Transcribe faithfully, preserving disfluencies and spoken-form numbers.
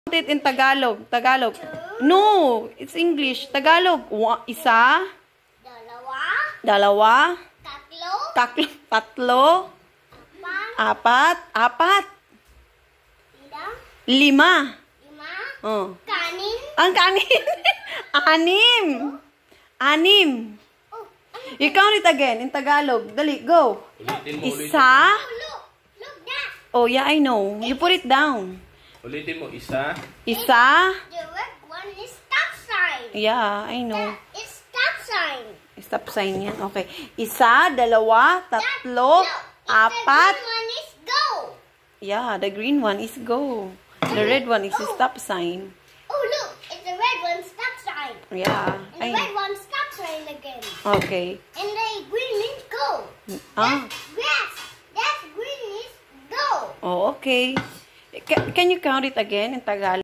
It in Tagalog. Tagalog. No, it's English. Tagalog. Wa, isa. Dalawa. Dalawa. Tatlo. Tatlo. Tatlo. Apat. Apat. Apat. Ilang? Lima. Lima. Oh. Kanin. Ang kanin. Anim. Anim. Oh, ano? You count it again in Tagalog. Dali, go. Ulitin mo, Isa. Oh, look. Look that. Oh, yeah, I know. You put it down. Ulitin mo, isa. Isa. The red one is stop sign. Yeah, I know. That is stop sign. Stop sign yan. Okay. Isa, dalawa, tatlo, That, apat. The green one is go. Yeah, the green one is go. The red one is stop sign. Oh, look. It's the red one stop sign. Yeah. And the I red one stop sign again. Okay. And the green means go. Ah. That's grass. That green is go. Oh, okay. Ca- Can you count it again in Tagalog?